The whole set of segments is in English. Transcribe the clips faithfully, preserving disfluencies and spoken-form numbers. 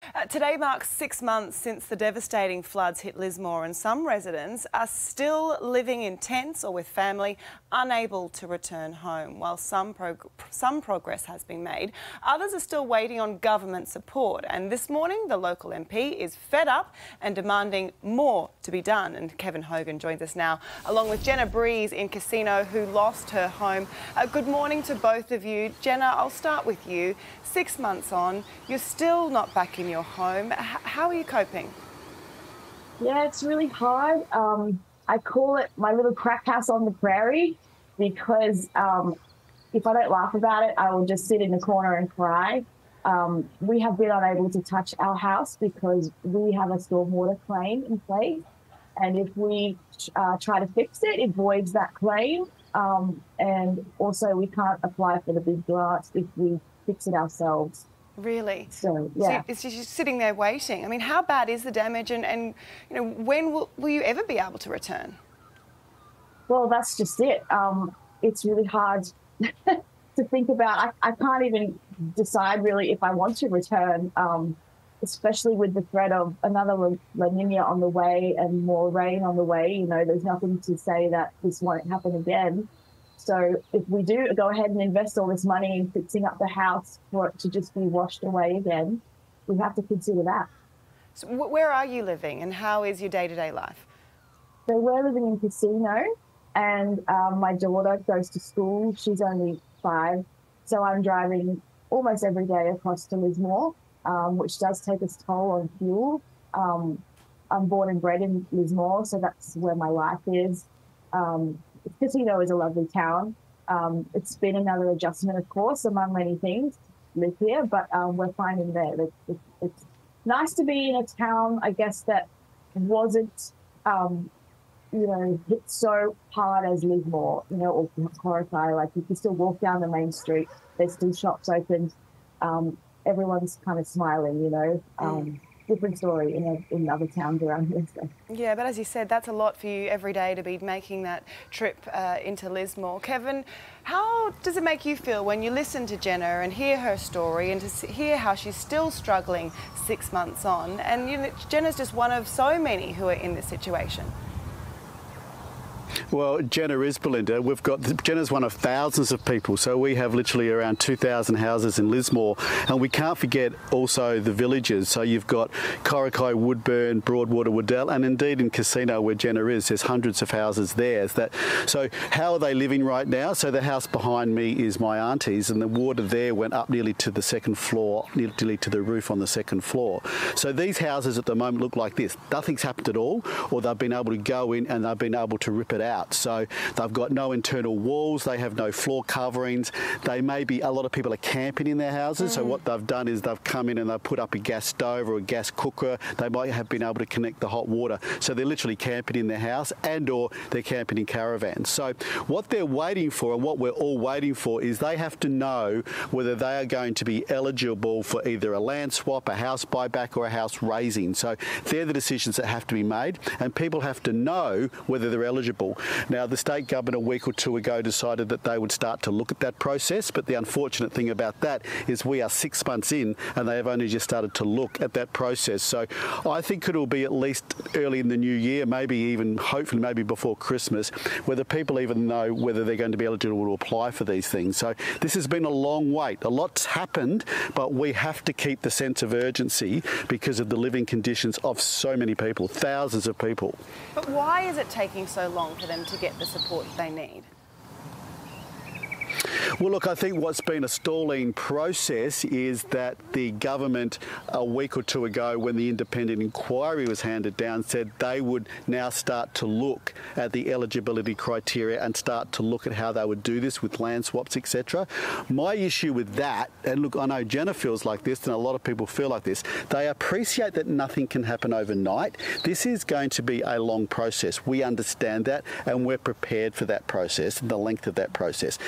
Uh, today marks six months since the devastating floods hit Lismore, and some residents are still living in tents or with family, unable to return home. While some, prog some progress has been made, others are still waiting on government support. And this morning, the local M P is fed up and demanding more to be done. And Kevin Hogan joins us now, along with Jenna Breeze in Casino, who lost her home. Uh, good morning to both of you. Jenna, I'll start with you. Six months on, you're still not back in your home. H how are you coping? Yeah, it's really hard. Um, I call it my little crack house on the prairie because um, if I don't laugh about it, I will just sit in the corner and cry. Um, we have been unable to touch our house because we have a stormwater claim in place. And if we uh, try to fix it, it voids that claim. Um, and also we can't apply for the big grants if we fix it ourselves. Really? So, yeah. So it's just sitting there waiting. I mean, how bad is the damage, and, and you know, when will, will you ever be able to return? Well, that's just it. Um, it's really hard to think about. I, I can't even decide really if I want to return, um, especially with the threat of another La Nina on the way and more rain on the way. You know, there's nothing to say that this won't happen again. So if we do go ahead and invest all this money in fixing up the house for it to just be washed away again, we have to consider that. So where are you living, and how is your day-to-day life? So we're living in Casino, and um, my daughter goes to school. She's only five, so I'm driving almost every day across to Lismore, um, which does take its toll on fuel. Um, I'm born and bred in Lismore, so that's where my life is. Um, Casino is a lovely town. Um, it's been another adjustment, of course, among many things, to live here, but um, we're finding that it, it, it's nice to be in a town, I guess, that wasn't, um, you know, hit so hard as Lismore, you know, or Corokai. Like, you can still walk down the main street, there's still shops open, um, everyone's kind of smiling, you know. Um, mm. Different story in, a, in other towns around here. So. Yeah, but as you said, that's a lot for you every day to be making that trip uh, into Lismore. Kevin, how does it make you feel when you listen to Jenna and hear her story and to hear how she's still struggling six months on? And you know, Jenna's just one of so many who are in this situation. Well, Jenna is, Belinda. We've got, Jenna's one of thousands of people, so we have literally around two thousand houses in Lismore, and we can't forget also the villages. So you've got Corokai, Woodburn, Broadwater, Woodell, and indeed in Casino where Jenna is, there's hundreds of houses there. That, so how are they living right now? So the house behind me is my auntie's, and the water there went up nearly to the second floor, nearly to the roof on the second floor. So these houses at the moment look like this. Nothing's happened at all, or they've been able to go in and they've been able to rip it out. So they've got no internal walls, they have no floor coverings. They may be, a lot of people are camping in their houses, mm. so what they've done is they've come in and they've put up a gas stove or a gas cooker. They might have been able to connect the hot water. So they're literally camping in their house, and or they're camping in caravans. So what they're waiting for, and what we're all waiting for, is they have to know whether they are going to be eligible for either a land swap, a house buyback, or a house raising. So they're the decisions that have to be made, and people have to know whether they're eligible. Now, the state government a week or two ago decided that they would start to look at that process, but the unfortunate thing about that is we are six months in and they have only just started to look at that process. So I think it'll be at least early in the new year, maybe even, hopefully maybe before Christmas, whether people even know whether they're going to be eligible to apply for these things. So this has been a long wait. A lot's happened, but we have to keep the sense of urgency because of the living conditions of so many people, thousands of people. But why is it taking so long for them to get the support they need? Well, look, I think what's been a stalling process is that the government a week or two ago, when the independent inquiry was handed down, said they would now start to look at the eligibility criteria and start to look at how they would do this with land swaps, et cetera. My issue with that, and look, I know Jenna feels like this and a lot of people feel like this, they appreciate that nothing can happen overnight. This is going to be a long process. We understand that, and we're prepared for that process and the length of that process. But it was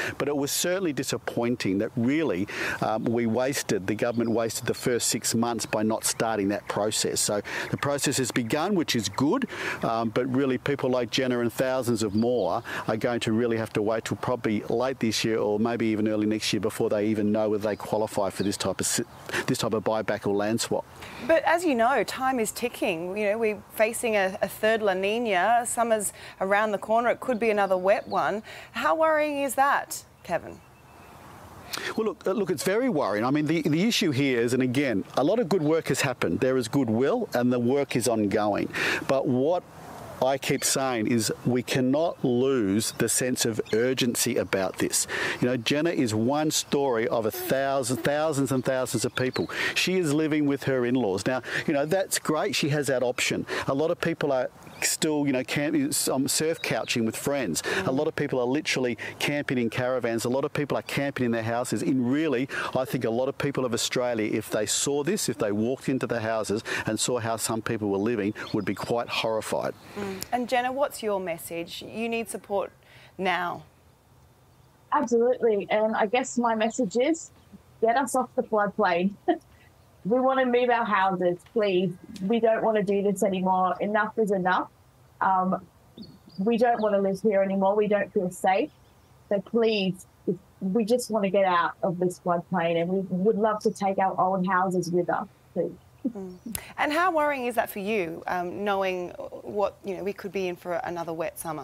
was certainly disappointing that really um, we wasted, the government wasted the first six months by not starting that process. So the process has begun, which is good, um, but really people like Jenna and thousands of more are going to really have to wait till probably late this year or maybe even early next year before they even know whether they qualify for this type of this type of buyback or land swap. But as you know, time is ticking. You know, we're facing a, a third La Nina. Summer's around the corner. It could be another wet one. How worrying is that, Kevin? Well, look, look, it's very worrying. I mean, the, the issue here is, and again, a lot of good work has happened. There is goodwill and the work is ongoing. But what I keep saying is we cannot lose the sense of urgency about this. You know, Jenna is one story of a thousand, thousands and thousands of people. She is living with her in-laws. Now, you know, that's great. She has that option. A lot of people are still, you know, camping, um, surf couching with friends. Mm. A lot of people are literally camping in caravans. A lot of people are camping in their houses. In really, I think a lot of people of Australia, if they saw this, if they walked into the houses and saw how some people were living, would be quite horrified. Mm. And Jenna, what's your message? You need support now. Absolutely. And I guess my message is get us off the floodplain. We want to move our houses, please. We don't want to do this anymore. Enough is enough. Um, we don't want to live here anymore. We don't feel safe. So please, we just want to get out of this floodplain, and we would love to take our own houses with us, please. Mm. And how worrying is that for you, um, knowing what, you know, we could be in for another wet summer?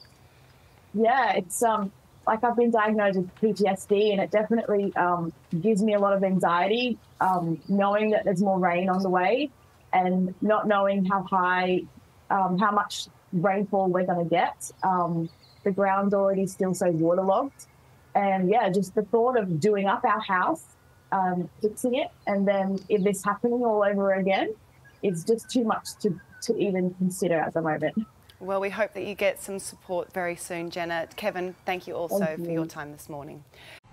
Yeah, it's um like I've been diagnosed with P T S D, and it definitely um, gives me a lot of anxiety, um, knowing that there's more rain on the way and not knowing how high, um, how much rainfall we're going to get. Um, the ground's already still so waterlogged. And yeah, just the thought of doing up our house, um, fixing it, and then if this happening all over again, it's just too much to, to even consider at the moment. Well, we hope that you get some support very soon, Jenna. Kevin, thank you also Thank you. for your time this morning.